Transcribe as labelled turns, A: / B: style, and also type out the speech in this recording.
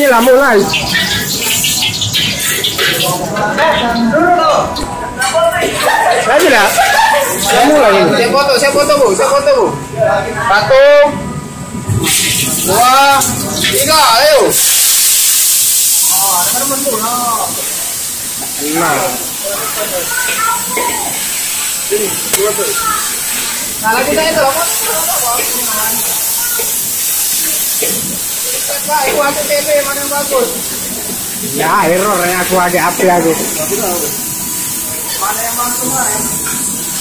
A: lah mulai. Lagi dah. Saya mulai ini.
B: Saya foto bu. Satu, dua, tiga, ayo.
A: Nah.
B: Nah lagi saya itu. Pak, itu aku TV mana yang bagus?
A: Ya, error yang aku agak api aku.
B: Mana yang bagus?